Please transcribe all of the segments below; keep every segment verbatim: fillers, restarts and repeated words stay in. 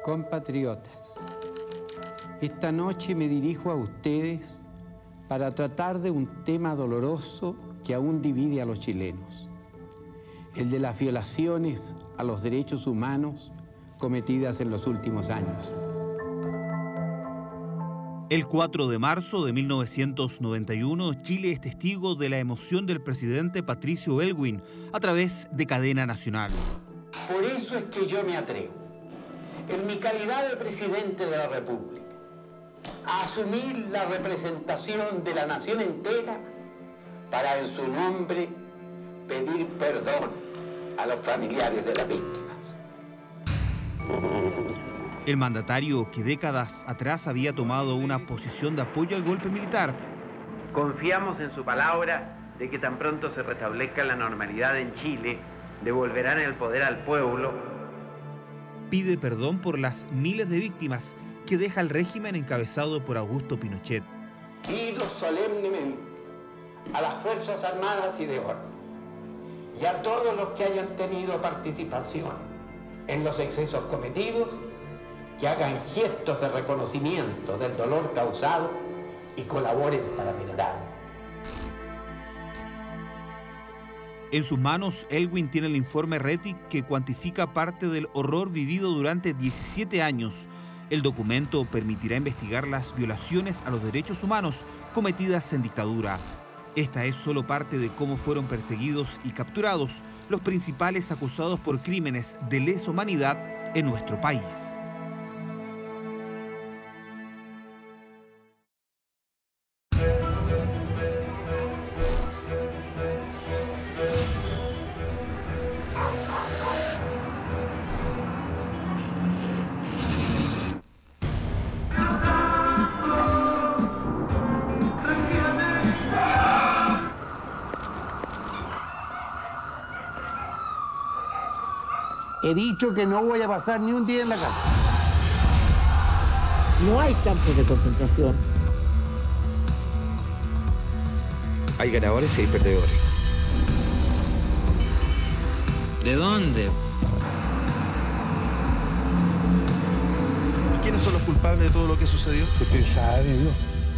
Compatriotas, esta noche me dirijo a ustedes para tratar de un tema doloroso que aún divide a los chilenos, el de las violaciones a los derechos humanos cometidas en los últimos años. El cuatro de marzo de mil novecientos noventa y uno, Chile es testigo de la emoción del presidente Patricio Aylwin a través de cadena nacional. Por eso es que yo me atrevo, en mi calidad de presidente de la República, a asumir la representación de la nación entera para en su nombre pedir perdón a los familiares de las víctimas. El mandatario, que décadas atrás había tomado una posición de apoyo al golpe militar, confiamos en su palabra de que tan pronto se restablezca la normalidad en Chile, devolverán el poder al pueblo. Pide perdón por las miles de víctimas que deja el régimen encabezado por Augusto Pinochet. Pido solemnemente a las Fuerzas Armadas y de Orden y a todos los que hayan tenido participación en los excesos cometidos que hagan gestos de reconocimiento del dolor causado y colaboren para minorarlo. En sus manos, Aylwin tiene el informe Rettig que cuantifica parte del horror vivido durante diecisiete años. El documento permitirá investigar las violaciones a los derechos humanos cometidas en dictadura. Esta es solo parte de cómo fueron perseguidos y capturados los principales acusados por crímenes de lesa humanidad en nuestro país. He dicho que no voy a pasar ni un día en la casa. No hay campos de concentración. Hay ganadores y hay perdedores. ¿De dónde? ¿Quiénes son los culpables de todo lo que sucedió? Usted sabe, Dios.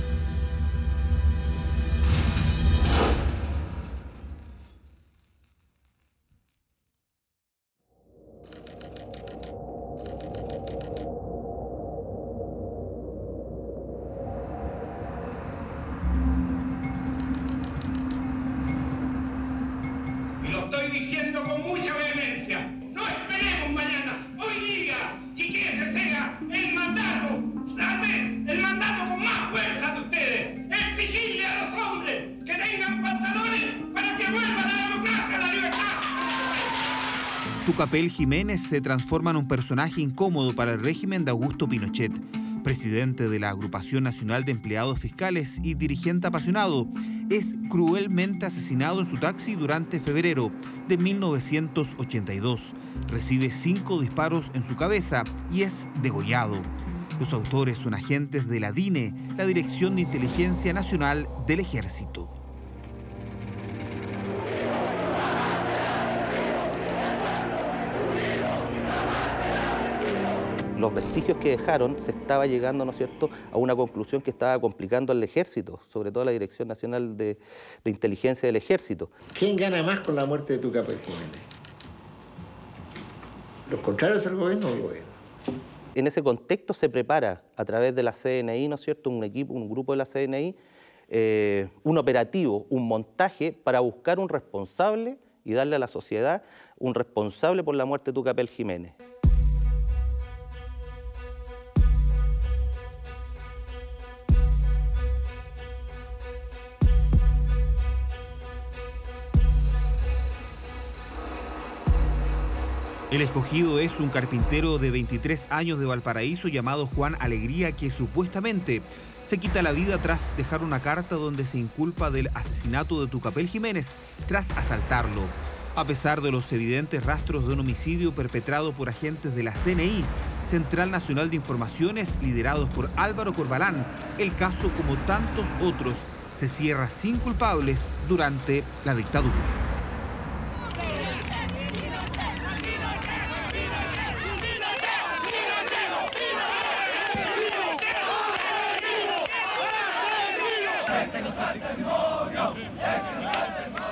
Y lo estoy diciendo con mucha vehemencia. No esperemos mañana, hoy día, y que ese sea el mandato, ¿sabe? El mandato con más fuerza de ustedes. Exigirle a los hombres que tengan pantalones para que vuelva la democracia, la libertad. Tucapel Jiménez se transforma en un personaje incómodo para el régimen de Augusto Pinochet. Presidente de la Agrupación Nacional de Empleados Fiscales y dirigente apasionado, es cruelmente asesinado en su taxi durante febrero de mil novecientos ochenta y dos. Recibe cinco disparos en su cabeza y es degollado. Los autores son agentes de la D I N E, la Dirección de Inteligencia Nacional del Ejército. Los vestigios que dejaron se estaba llegando, ¿no es cierto?, a una conclusión que estaba complicando al ejército, sobre todo a la Dirección Nacional de, de Inteligencia del Ejército. ¿Quién gana más con la muerte de Tucapel Jiménez? ¿Los contrarios al gobierno o el gobierno? En ese contexto se prepara a través de la C N I, ¿no es cierto?, un equipo, un grupo de la C N I, eh, un operativo, un montaje para buscar un responsable y darle a la sociedad un responsable por la muerte de Tucapel Jiménez. El escogido es un carpintero de veintitrés años de Valparaíso llamado Juan Alegría, que supuestamente se quita la vida tras dejar una carta donde se inculpa del asesinato de Tucapel Jiménez tras asaltarlo. A pesar de los evidentes rastros de un homicidio perpetrado por agentes de la C N I, Central Nacional de Informaciones, liderados por Álvaro Corbalán, el caso, como tantos otros, se cierra sin culpables durante la dictadura.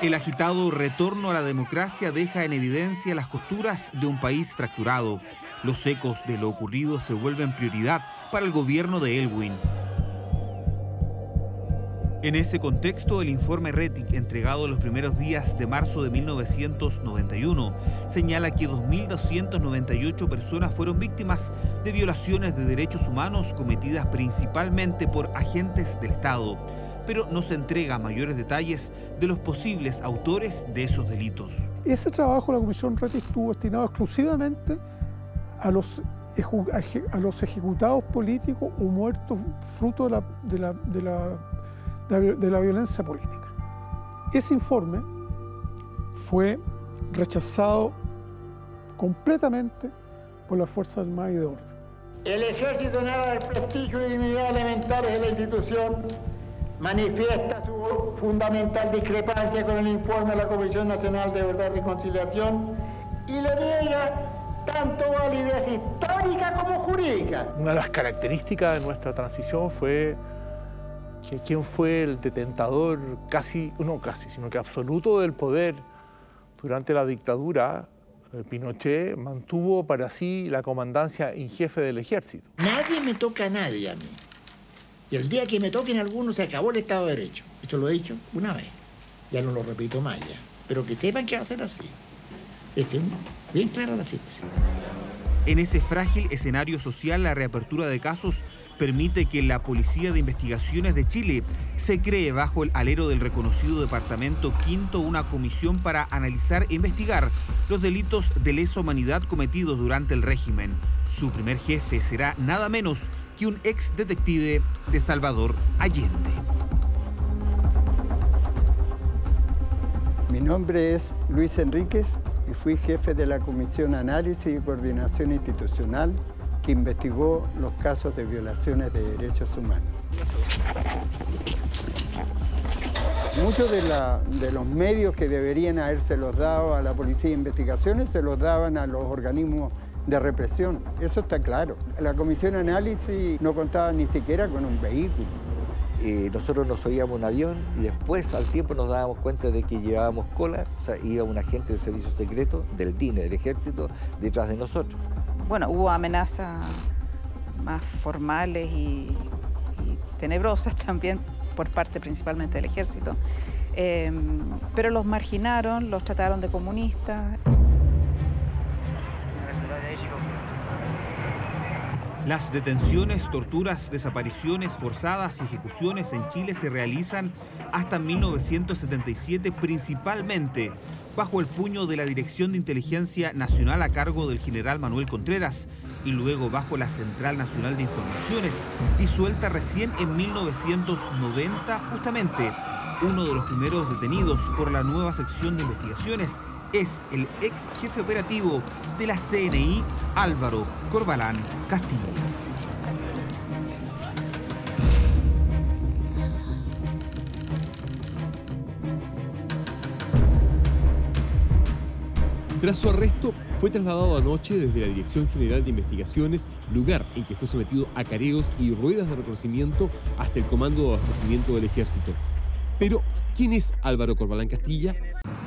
El agitado retorno a la democracia deja en evidencia las costuras de un país fracturado. Los ecos de lo ocurrido se vuelven prioridad para el gobierno de Elwin. En ese contexto, el informe Rettig, entregado los primeros días de marzo de mil novecientos noventa y uno, señala que dos mil doscientas noventa y ocho personas fueron víctimas de violaciones de derechos humanos cometidas principalmente por agentes del Estado, pero no se entrega mayores detalles de los posibles autores de esos delitos. Ese trabajo de la Comisión Rettig estuvo destinado exclusivamente a los, a los ejecutados políticos o muertos fruto de la, de la, de la de la violencia política. Ese informe fue rechazado completamente por las Fuerzas Armadas y de Orden. El Ejército, en aras del prestigio y dignidad elementales de la institución, manifiesta su fundamental discrepancia con el informe de la Comisión Nacional de Verdad y Reconciliación y le niega tanto validez histórica como jurídica. Una de las características de nuestra transición fue que quien fue el detentador casi, no casi, sino que absoluto del poder durante la dictadura. Pinochet mantuvo para sí la comandancia en jefe del ejército. Nadie me toca a nadie a mí. Y el día que me toquen algunos se acabó el Estado de Derecho. Esto lo he dicho una vez. Ya no lo repito más ya. Pero que sepan que va a ser así. Es bien clara la situación. En ese frágil escenario social, la reapertura de casos permite que la Policía de Investigaciones de Chile se cree bajo el alero del reconocido Departamento Quinto una comisión para analizar e investigar los delitos de lesa humanidad cometidos durante el régimen. Su primer jefe será nada menos que un ex detective de Salvador Allende. Mi nombre es Luis Enríquez y fui jefe de la Comisión Análisis y Coordinación Institucional que investigó los casos de violaciones de derechos humanos. Muchos de, la, de los medios que deberían habérselos dado a la Policía de Investigaciones se los daban a los organismos de represión. Eso está claro. La Comisión Análisis no contaba ni siquiera con un vehículo. Eh, nosotros nos subíamos un avión y después al tiempo nos dábamos cuenta de que llevábamos cola, o sea, iba un agente del servicio secreto, del D I N E, del ejército, detrás de nosotros. Bueno, hubo amenazas más formales y, y tenebrosas también por parte principalmente del ejército, eh, pero los marginaron, los trataron de comunistas. Las detenciones, torturas, desapariciones forzadas y ejecuciones en Chile se realizan hasta mil novecientos setenta y siete principalmente bajo el puño de la Dirección de Inteligencia Nacional a cargo del general Manuel Contreras y luego bajo la Central Nacional de Informaciones, disuelta recién en mil novecientos noventa. Justamente uno de los primeros detenidos por la nueva sección de investigaciones es el ex jefe operativo de la C N I, Álvaro Corbalán Castillo. Tras su arresto, fue trasladado anoche desde la Dirección General de Investigaciones, lugar en que fue sometido a careos y ruedas de reconocimiento hasta el Comando de Abastecimiento del Ejército. Pero, ¿quién es Álvaro Corbalán Castilla?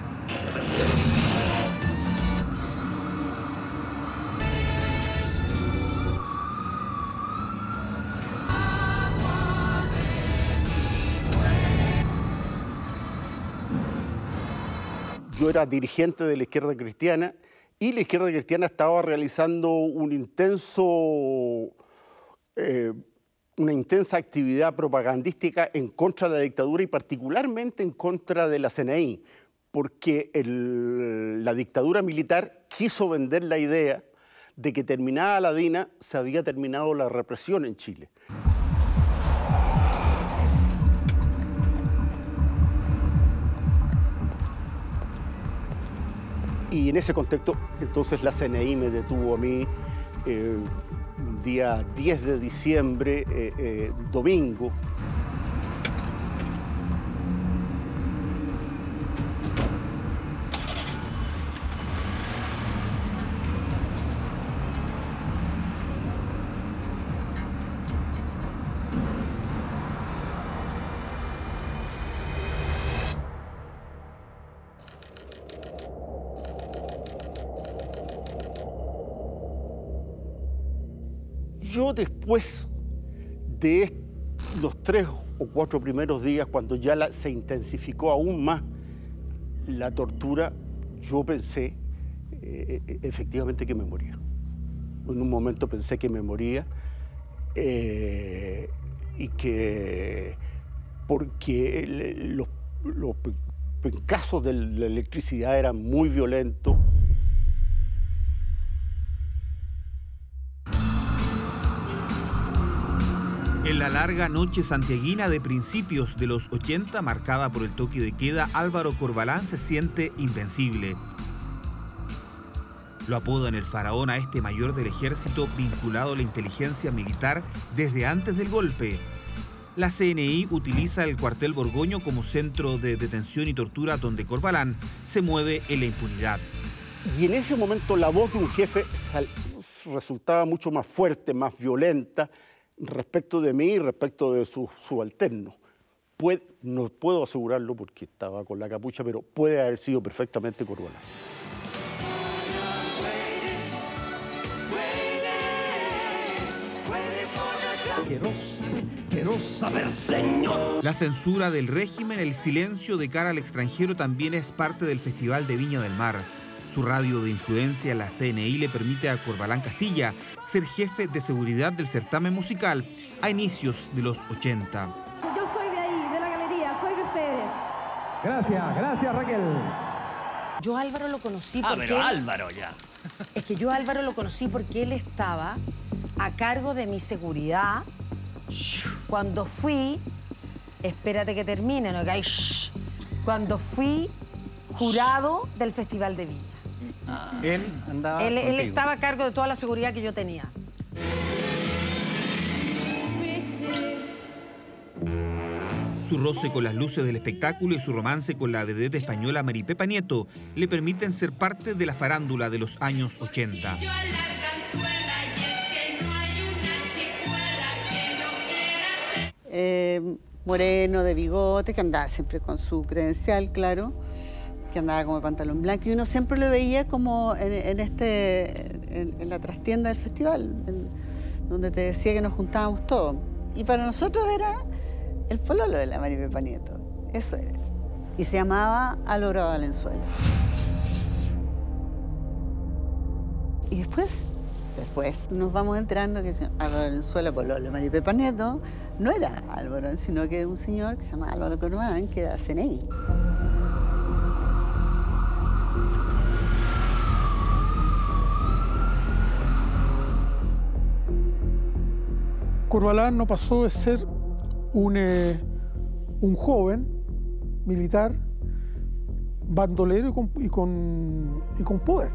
Yo era dirigente de la Izquierda Cristiana y la Izquierda Cristiana estaba realizando un intenso, eh, una intensa actividad propagandística en contra de la dictadura y particularmente en contra de la C N I, porque el, la dictadura militar quiso vender la idea de que terminada la DINA se había terminado la represión en Chile. Y en ese contexto, entonces la C N I me detuvo a mí eh, un día diez de diciembre, eh, eh, domingo. yo después de los tres o cuatro primeros días, cuando ya la, se intensificó aún más la tortura, yo pensé eh, efectivamente que me moría. En un momento pensé que me moría eh, y que porque el, los, los pencazos de la electricidad eran muy violentos. En la larga noche santiaguina de principios de los ochenta, marcada por el toque de queda, Álvaro Corbalán se siente invencible. Lo apodan el faraón a este mayor del ejército vinculado a la inteligencia militar desde antes del golpe. La C N I utiliza el cuartel Borgoño como centro de detención y tortura donde Corbalán se mueve en la impunidad. Y en ese momento la voz de un jefe resultaba mucho más fuerte, más violenta, respecto de mí y respecto de su subalterno. Puede, no puedo asegurarlo porque estaba con la capucha, pero puede haber sido perfectamente Corbalán. Quiero, quiero saber, señor. La censura del régimen, el silencio de cara al extranjero también es parte del Festival de Viña del Mar. Su radio de influencia, la C N I, le permite a Corbalán Castilla ser jefe de seguridad del certamen musical a inicios de los ochenta. Yo soy de ahí, de la galería, soy de ustedes. Gracias, gracias Raquel. Yo a Álvaro lo conocí ah, porque... pero Álvaro ya. Es que yo a Álvaro lo conocí porque él estaba a cargo de mi seguridad cuando fui... Espérate que termine, ¿no? Cuando fui jurado del Festival de Viña. Ah. Él andaba él, él estaba a cargo de toda la seguridad que yo tenía. Su roce con las luces del espectáculo y su romance con la vedette española Mari Pepa Nieto le permiten ser parte de la farándula de los años ochenta. Eh, moreno, de bigote, que andaba siempre con su credencial, claro, que andaba como de pantalón blanco, y uno siempre lo veía como en, en, este, en, en la trastienda del festival, en, donde te decía que nos juntábamos todos. Y para nosotros era el pololo de la Mari Pepa Nieto, eso era. Y se llamaba Álvaro Valenzuela. Y después, después nos vamos enterando que Álvaro Valenzuela, pololo de Mari Pepa Nieto, no era Álvaro, sino que era un señor que se llamaba Álvaro Corbalán, que era C N I. Corbalán no pasó de ser un, eh, un joven militar, bandolero y con, y con, y con poder.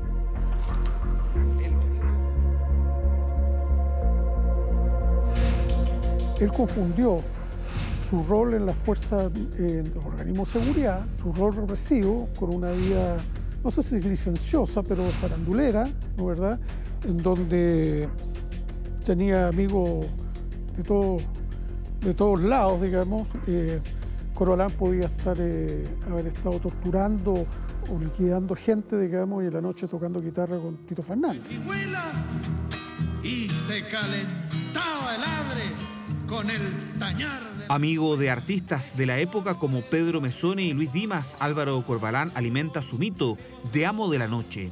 Él confundió su rol en las fuerzas, en los organismos de seguridad, su rol represivo, con una vida, no sé si licenciosa, pero farandulera, ¿no verdad?, en donde tenía amigos de, todo, de todos lados, digamos. Eh, Corbalán podía estar, eh, haber estado torturando o liquidando gente, digamos, y en la noche tocando guitarra con Tito Fernández. Y se calentaba el adre con el tañar de... Amigo de artistas de la época como Pedro Mesone y Luis Dimas, Álvaro Corbalán alimenta su mito de amo de la noche.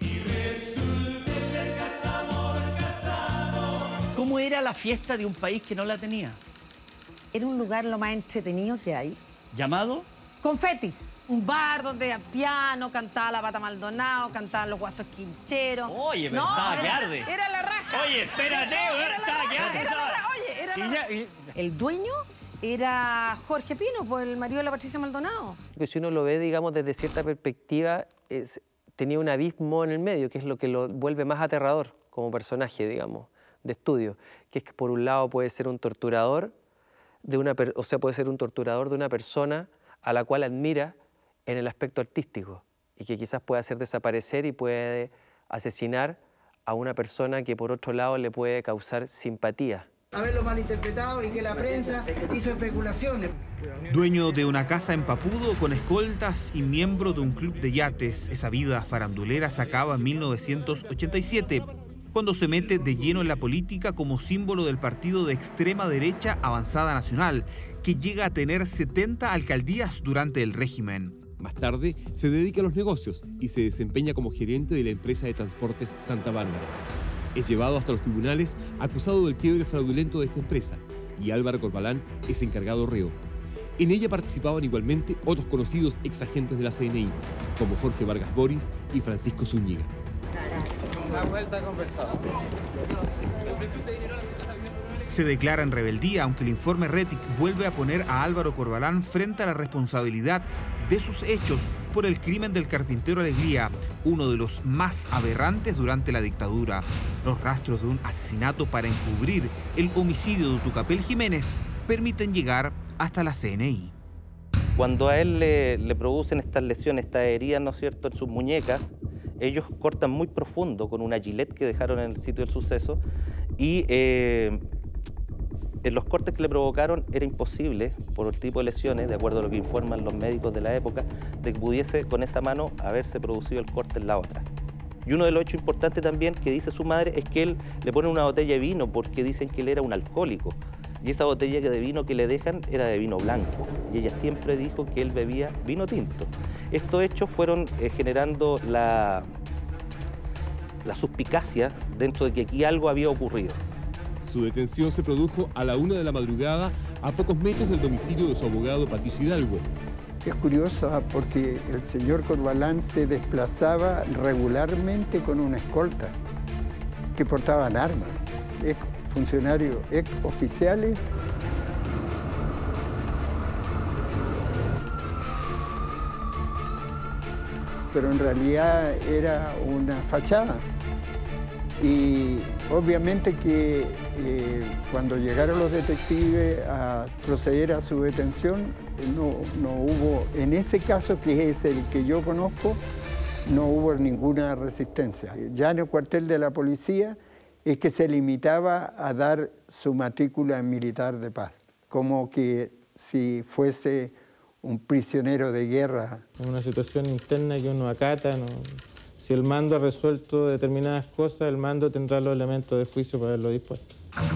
¿Cómo era la fiesta de un país que no la tenía? Era un lugar lo más entretenido que hay. ¿Llamado? Confetis. Un bar donde a piano cantaba la Pata Maldonado, cantaban los Guasos Quincheros. Oye, pero no, estaba era, que arde. Era la raja. Oye, espérate, no, era estaba que arde. Era la raja. Oye, era y la ya, raja. y... El dueño era Jorge Pino, pues el marido de la Patricia Maldonado. Que si uno lo ve, digamos, desde cierta perspectiva, es, tenía un abismo en el medio, que es lo que lo vuelve más aterrador como personaje, digamos, de estudio. Que es que por un lado puede ser un torturador, de una, o sea, puede ser un torturador de una persona a la cual admira en el aspecto artístico y que quizás puede hacer desaparecer y puede asesinar a una persona que por otro lado le puede causar simpatía. Haberlo malinterpretado y que la prensa hizo especulaciones. Dueño de una casa en Papudo con escoltas y miembro de un club de yates, esa vida farandulera se acaba en mil novecientos ochenta y siete. cuando se mete de lleno en la política como símbolo del partido de extrema derecha Avanzada Nacional, que llega a tener setenta alcaldías durante el régimen. Más tarde, se dedica a los negocios y se desempeña como gerente de la empresa de transportes Santa Bárbara. Es llevado hasta los tribunales acusado del quiebre fraudulento de esta empresa y Álvaro Corbalán es encargado reo. En ella participaban igualmente otros conocidos exagentes de la C N I, como Jorge Vargas Boris y Francisco Zúñiga. La vuelta a conversar. Se declara en rebeldía, aunque el informe Rettig vuelve a poner a Álvaro Corbalán frente a la responsabilidad de sus hechos por el crimen del carpintero Alegría, uno de los más aberrantes durante la dictadura. Los rastros de un asesinato para encubrir el homicidio de Tucapel Jiménez permiten llegar hasta la C N I. Cuando a él le, le producen estas lesiones, estas heridas, ¿no es cierto?, en sus muñecas, ellos cortan muy profundo con una gilet que dejaron en el sitio del suceso y eh, en los cortes que le provocaron era imposible, por el tipo de lesiones, de acuerdo a lo que informan los médicos de la época, de que pudiese con esa mano haberse producido el corte en la otra. Y uno de los hechos importantes también que dice su madre es que él le pone una botella de vino porque dicen que él era un alcohólico. Y esa botella de vino que le dejan era de vino blanco. Y ella siempre dijo que él bebía vino tinto. Estos hechos fueron eh, generando la, la suspicacia dentro de que aquí algo había ocurrido. Su detención se produjo a la una de la madrugada a pocos metros del domicilio de su abogado Patricio Hidalgo. Es curioso porque el señor Corbalán se desplazaba regularmente con una escolta que portaban armas. Es funcionarios ex oficiales. Pero en realidad era una fachada. Y obviamente que eh, cuando llegaron los detectives a proceder a su detención, no, no hubo, en ese caso que es el que yo conozco, no hubo ninguna resistencia. Ya en el cuartel de la policía es que se limitaba a dar su matrícula militar de paz, como que si fuese un prisionero de guerra. Es una situación interna que uno acata, ¿no? Si el mando ha resuelto determinadas cosas, el mando tendrá los elementos de juicio para haberlo dispuesto.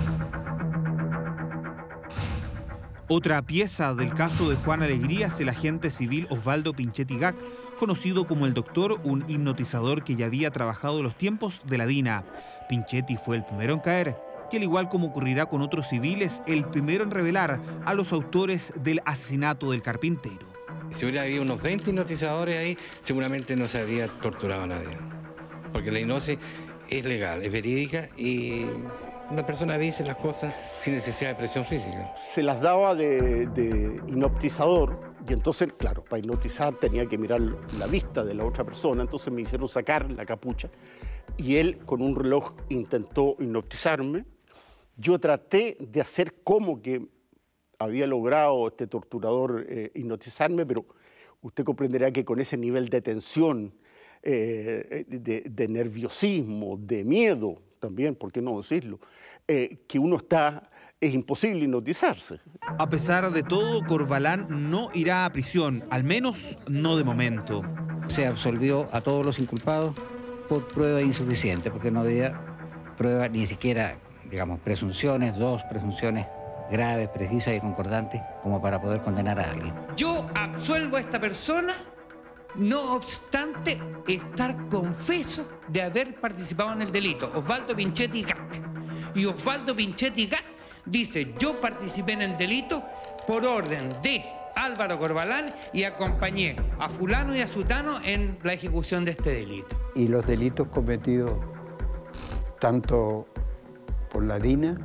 Otra pieza del caso de Juan Alegría es el agente civil Osvaldo Pinchetti Gac, conocido como el Doctor, un hipnotizador que ya había trabajado en los tiempos de la DINA. Pinchetti fue el primero en caer, que al igual como ocurrirá con otros civiles, el primero en revelar a los autores del asesinato del carpintero. Si hubiera habido unos veinte hipnotizadores ahí, seguramente no se habría torturado a nadie. Porque la hipnosis es legal, es verídica y una persona dice las cosas sin necesidad de presión física. Se las daba de, de hipnotizador y entonces, claro, para hipnotizar tenía que mirar la vista de la otra persona, entonces me hicieron sacar la capucha y él con un reloj intentó hipnotizarme. Yo traté de hacer como que había logrado este torturador eh, hipnotizarme, pero usted comprenderá que con ese nivel de tensión, eh, de, de nerviosismo, de miedo también, ¿por qué no decirlo?, eh, que uno está, es imposible hipnotizarse. A pesar de todo, Corbalán no irá a prisión, al menos no de momento. Se absolvió a todos los inculpados por prueba insuficiente, porque no había prueba ni siquiera, digamos, presunciones, dos presunciones graves, precisas y concordantes, como para poder condenar a alguien. Yo absuelvo a esta persona, no obstante estar confeso de haber participado en el delito. Osvaldo Pinchetti Gac. Y Osvaldo Pinchetti Gac dice, yo participé en el delito por orden de Álvaro Corbalán y acompañé a fulano y a sutano en la ejecución de este delito. Y los delitos cometidos tanto por la DINA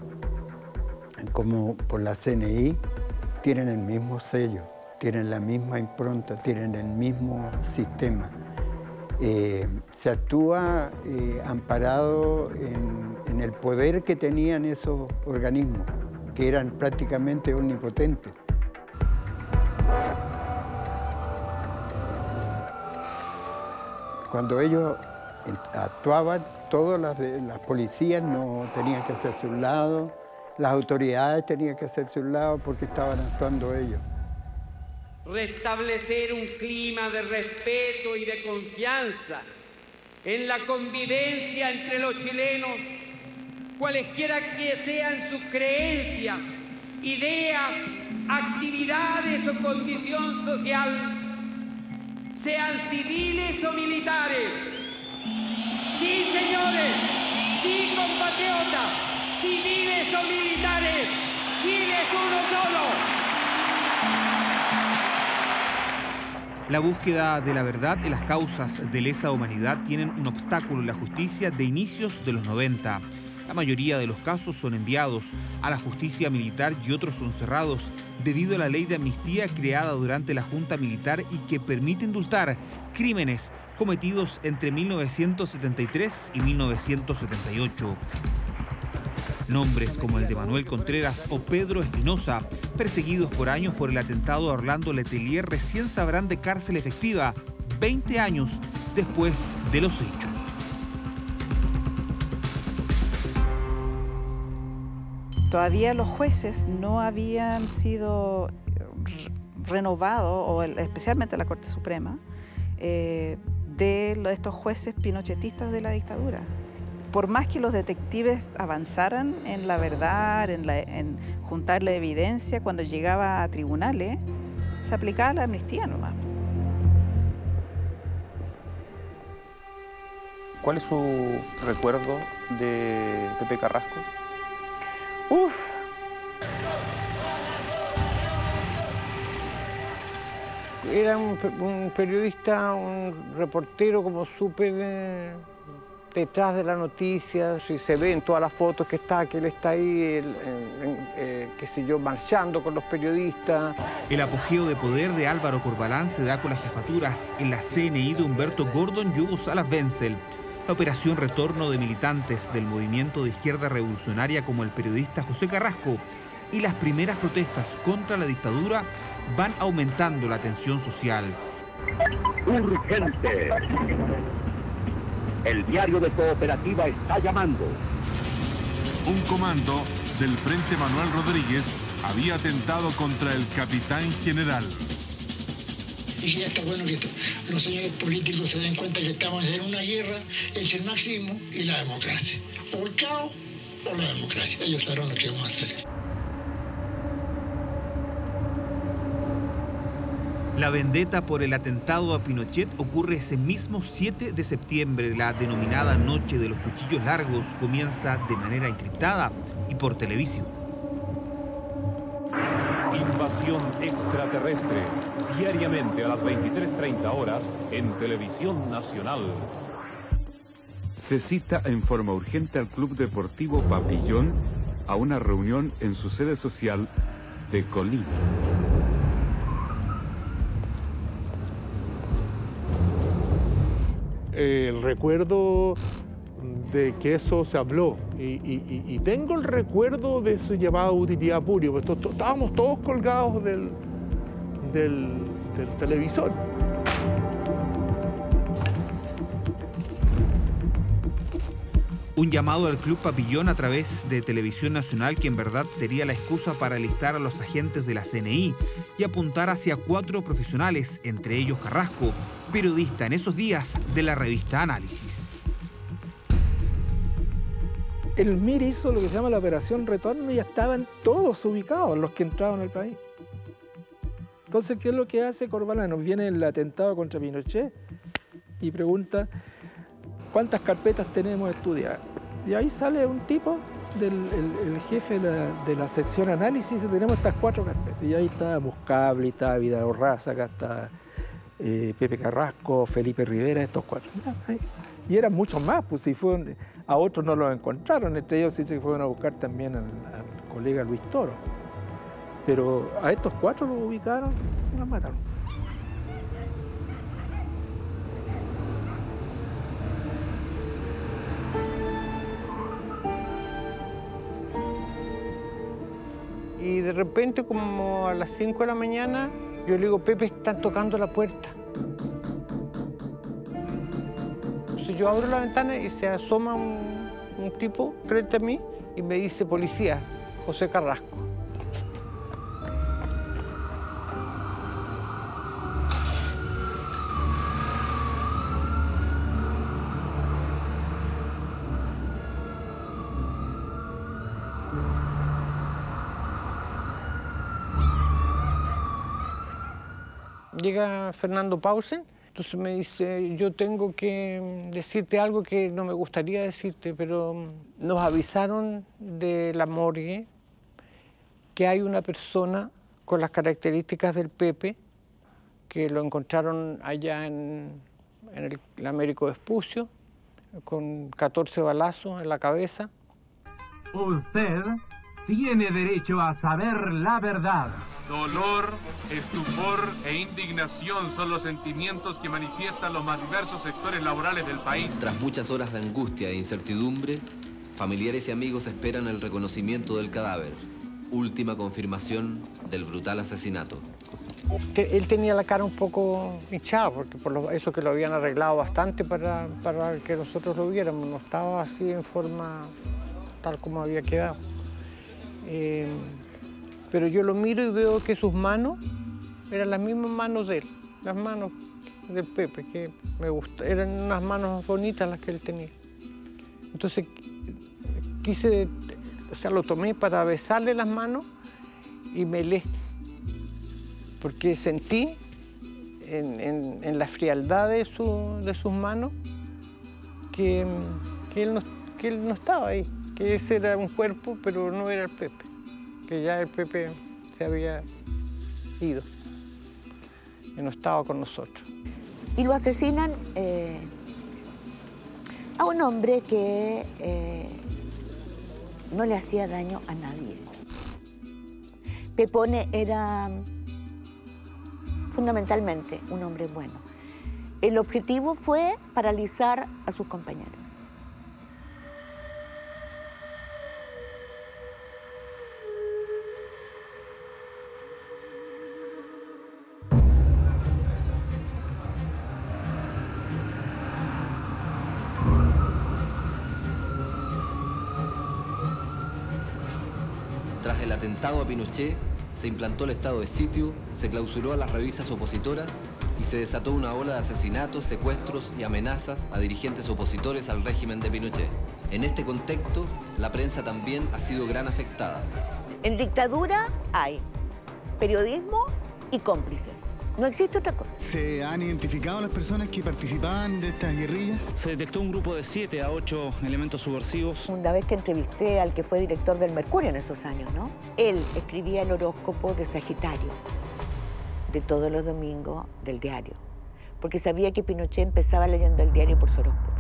como por la C N I tienen el mismo sello, tienen la misma impronta, tienen el mismo sistema. Eh, se actúa eh, amparado en, en el poder que tenían esos organismos, que eran prácticamente omnipotentes. Cuando ellos actuaban, todas las, las policías no tenían que hacerse un lado, las autoridades tenían que hacerse un lado porque estaban actuando ellos. Restablecer un clima de respeto y de confianza en la convivencia entre los chilenos, cualesquiera que sean sus creencias, ideas, actividades o condición social, sean civiles o militares. Sí, señores, sí, compatriotas, civiles o militares, Chile es uno solo. La búsqueda de la verdad y las causas de lesa humanidad tienen un obstáculo en la justicia de inicios de los noventa. La mayoría de los casos son enviados a la justicia militar y otros son cerrados debido a la ley de amnistía creada durante la Junta Militar y que permite indultar crímenes cometidos entre mil novecientos setenta y tres y mil novecientos setenta y ocho. Nombres como el de Manuel Contreras o Pedro Espinosa, perseguidos por años por el atentado a Orlando Letelier, recién sabrán de cárcel efectiva veinte años después de los hechos. Todavía los jueces no habían sido renovados, o el, especialmente la Corte Suprema, eh, de estos jueces pinochetistas de la dictadura. Por más que los detectives avanzaran en la verdad, en, la, en juntar la evidencia, cuando llegaba a tribunales, se aplicaba la amnistía nomás. ¿Cuál es su recuerdo de Pepe Carrasco? Uf. Era un, un periodista, un reportero como súper eh, detrás de la noticia. Si se ve en todas las fotos que está, que él está ahí, el, eh, eh, qué sé yo, marchando con los periodistas. El apogeo de poder de Álvaro Corbalán se da con las jefaturas en la C N I de Humberto Gordon y Hugo Salas Wenzel. La operación retorno de militantes del movimiento de izquierda revolucionaria como el periodista José Carrasco y las primeras protestas contra la dictadura van aumentando la tensión social. Urgente. El diario de Cooperativa está llamando. Un comando del Frente Manuel Rodríguez había atentado contra el capitán general. Y ya está bueno que esto, los señores políticos se den cuenta que estamos en una guerra entre el marxismo y la democracia. O el caos o la democracia. Ellos sabrán lo que vamos a hacer. La vendetta por el atentado a Pinochet ocurre ese mismo siete de septiembre. La denominada Noche de los Cuchillos Largos comienza de manera encriptada y por televisión. Invasión extraterrestre, diariamente a las veintitrés treinta horas en Televisión Nacional. Se cita en forma urgente al Club Deportivo Papillón a una reunión en su sede social de Colina. El recuerdo de que eso se habló y, y, y tengo el recuerdo de su llamado utilidad pública, pues to, to, estábamos todos colgados del, del, del televisor. Un llamado al Club Papillón a través de Televisión Nacional que en verdad sería la excusa para alistar a los agentes de la C N I y apuntar hacia cuatro profesionales, entre ellos Carrasco, periodista en esos días de la revista Análisis. El M I R hizo lo que se llama la operación retorno y ya estaban todos ubicados los que entraban al país. Entonces, ¿qué es lo que hace Corbalán? Nos viene el atentado contra Pinochet y pregunta ¿cuántas carpetas tenemos estudiadas? Y ahí sale un tipo, del, el, el jefe de la, de la sección análisis, y tenemos estas cuatro carpetas. Y ahí está Muscable, está Vidal Orraza, acá está eh, Pepe Carrasco, Felipe Rivera, estos cuatro. Y eran muchos más, pues si fueron, a otros no los encontraron, entre ellos sí se fueron a buscar también al, al colega Luis Toro. Pero a estos cuatro los ubicaron y los mataron. Y de repente, como a las cinco de la mañana, yo le digo, Pepe, están tocando la puerta. Entonces yo abro la ventana y se asoma un, un tipo frente a mí y me dice, policía, José Carrasco. llega Fernando Pausen, entonces me dice, yo tengo que decirte algo que no me gustaría decirte, pero nos avisaron de la morgue que hay una persona con las características del Pepe, que lo encontraron allá en, en el, el Américo Vespucio, con catorce balazos en la cabeza. Usted tiene derecho a saber la verdad. Dolor, estupor e indignación son los sentimientos que manifiestan los más diversos sectores laborales del país. Tras muchas horas de angustia e incertidumbre, familiares y amigos esperan el reconocimiento del cadáver. Última confirmación del brutal asesinato. Él tenía la cara un poco hinchada, porque por lo, eso que lo habían arreglado bastante para, para que nosotros lo viéramos. No estaba así en forma tal como había quedado. Eh, pero yo lo miro y veo que sus manos eran las mismas manos de él, las manos del Pepe, que me gustó, eran unas manos bonitas las que él tenía. Entonces quise, o sea, lo tomé para besarle las manos y me helé, porque sentí en, en, en la frialdad de, su, de sus manos que, que, él no, que él no estaba ahí, que ese era un cuerpo, pero no era el Pepe, que ya el Pepe se había ido y no estaba con nosotros. Y lo asesinan eh, a un hombre que eh, no le hacía daño a nadie. Pepone era fundamentalmente un hombre bueno. El objetivo fue paralizar a sus compañeros. Tras el atentado a Pinochet, se implantó el estado de sitio, se clausuró a las revistas opositoras y se desató una ola de asesinatos, secuestros y amenazas a dirigentes opositores al régimen de Pinochet. En este contexto, la prensa también ha sido gran afectada. En dictadura hay periodismo y cómplices. No existe otra cosa. ¿Se han identificado las personas que participaban de estas guerrillas? Se detectó un grupo de siete a ocho elementos subversivos. Una vez que entrevisté al que fue director del Mercurio en esos años, ¿no? Él escribía el horóscopo de Sagitario, de todos los domingos del diario, porque sabía que Pinochet empezaba leyendo el diario por su horóscopo.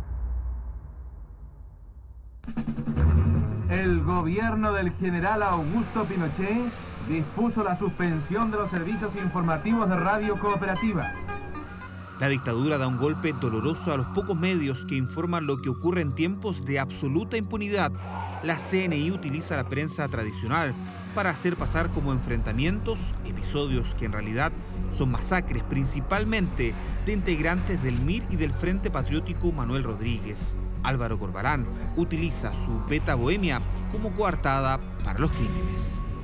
El gobierno del general Augusto Pinochet dispuso la suspensión de los servicios informativos de Radio Cooperativa. La dictadura da un golpe doloroso a los pocos medios que informan lo que ocurre en tiempos de absoluta impunidad. La C N I utiliza la prensa tradicional para hacer pasar como enfrentamientos episodios que en realidad son masacres, principalmente de integrantes del M I R y del Frente Patriótico Manuel Rodríguez. Álvaro Corbalán utiliza su beta bohemia como coartada para los crímenes.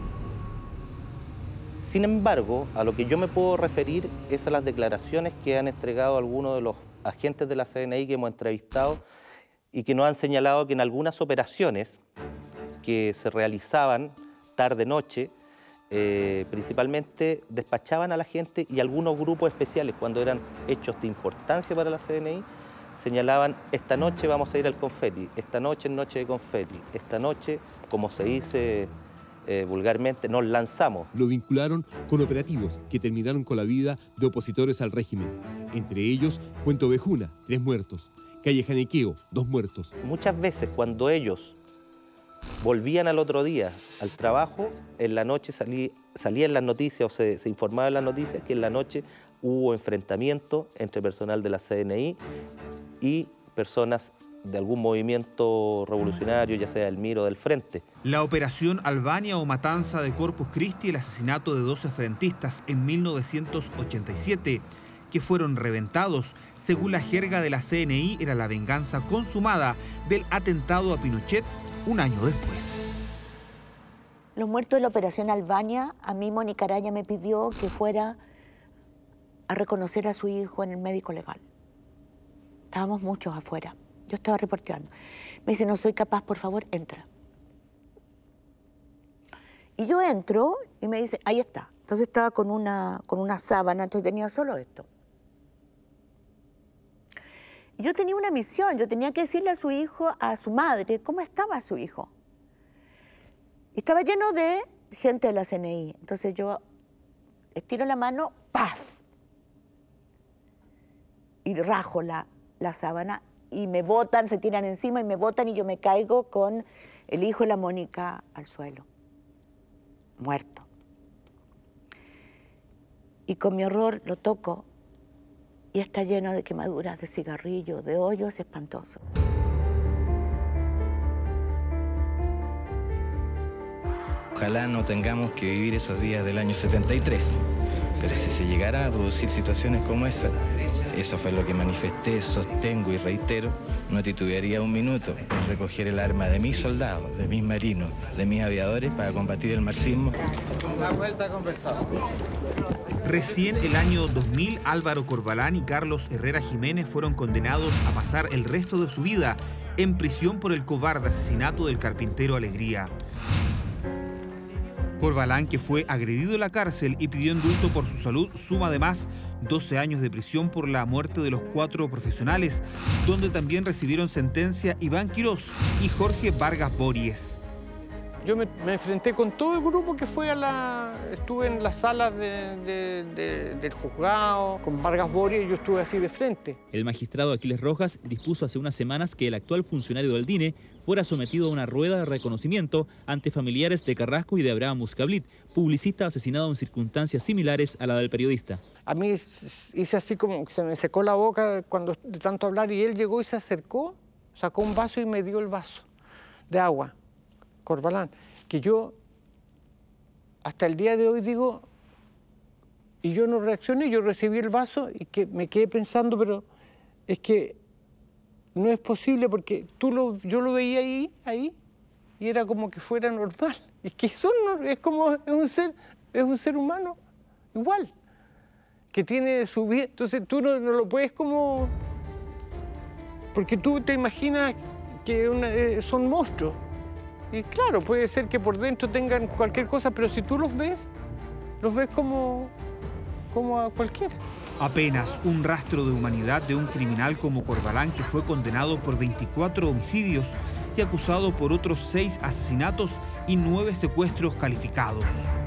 Sin embargo, a lo que yo me puedo referir es a las declaraciones que han entregado algunos de los agentes de la C N I que hemos entrevistado y que nos han señalado que en algunas operaciones que se realizaban tarde-noche, eh, principalmente despachaban a la gente y algunos grupos especiales, cuando eran hechos de importancia para la C N I, señalaban, esta noche vamos a ir al confeti, esta noche es noche de confeti, esta noche, como se dice eh, vulgarmente, nos lanzamos. Lo vincularon con operativos que terminaron con la vida de opositores al régimen. Entre ellos, Fuente Ovejuna, tres muertos. Calle Janequeo, dos muertos. Muchas veces cuando ellos volvían al otro día al trabajo, en la noche salí, salía en las noticias o se, se informaba en las noticias que en la noche hubo enfrentamiento entre personal de la C N I y personas de algún movimiento revolucionario, ya sea del M I R o del Frente. La operación Albania o Matanza de Corpus Christi, el asesinato de doce frentistas en mil novecientos ochenta y siete, que fueron reventados, según la jerga de la C N I, era la venganza consumada del atentado a Pinochet un año después. Los muertos de la operación Albania, a mí Mónica Araya me pidió que fuera a reconocer a su hijo en el médico legal. Estábamos muchos afuera. Yo estaba reporteando. Me dice, no soy capaz, por favor, entra. Y yo entro y me dice, ahí está, Entonces estaba con una, con una sábana, entonces tenía solo esto. Y yo tenía una misión, yo tenía que decirle a su hijo, a su madre, cómo estaba su hijo. Y estaba lleno de gente de la C N I. Entonces yo estiro la mano, ¡paf! Y rajo la, la sábana y me botan, se tiran encima y me botan y yo me caigo con el hijo de la Mónica al suelo, muerto. Y con mi horror lo toco y está lleno de quemaduras, de cigarrillos, de hoyos espantosos. Ojalá no tengamos que vivir esos días del año setenta y tres, pero si se llegara a producir situaciones como esa, eso fue lo que manifesté, sostengo y reitero, no titubearía un minuto en recoger el arma de mis soldados, de mis marinos, de mis aviadores para combatir el marxismo. Una vuelta a conversar. Recién el año dos mil, Álvaro Corbalán y Carlos Herrera Jiménez fueron condenados a pasar el resto de su vida en prisión por el cobarde asesinato del carpintero Alegría. Corbalán, que fue agredido en la cárcel y pidió indulto por su salud, suma además doce años de prisión por la muerte de los cuatro profesionales, donde también recibieron sentencia Iván Quirós y Jorge Vargas Bories. Yo me, me enfrenté con todo el grupo que fue a la... Estuve en las salas de, de, de, del juzgado, con Vargas Bories, y yo estuve así de frente. El magistrado Aquiles Rojas dispuso hace unas semanas que el actual funcionario del D I N E fuera sometido a una rueda de reconocimiento ante familiares de Carrasco y de Abraham Muscablit, publicista asesinado en circunstancias similares a la del periodista. A mí hice así como que se me secó la boca cuando de tanto hablar y él llegó y se acercó, sacó un vaso y me dio el vaso de agua. Corbalán, que yo hasta el día de hoy digo, y yo no reaccioné, yo recibí el vaso y que me quedé pensando, pero es que no es posible porque tú lo, yo lo veía ahí, ahí, y era como que fuera normal. Es que eso no, es como, es un ser, es un ser humano igual, que tiene su vida. Entonces tú no, no lo puedes como, porque tú te imaginas que una, eh, son monstruos. Y claro, puede ser que por dentro tengan cualquier cosa, pero si tú los ves, los ves como, como a cualquiera. Apenas un rastro de humanidad de un criminal como Corbalán, que fue condenado por veinticuatro homicidios y acusado por otros seis asesinatos y nueve secuestros calificados.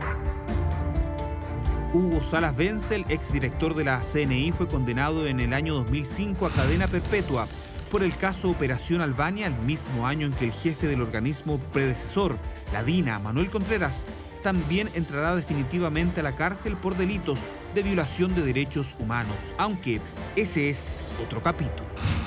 Hugo Salas Wenzel, exdirector de la C N I, fue condenado en el año dos mil cinco a cadena perpetua por el caso Operación Albania, el mismo año en que el jefe del organismo predecesor, la DINA, Manuel Contreras, también entrará definitivamente a la cárcel por delitos de violación de derechos humanos, aunque ese es otro capítulo.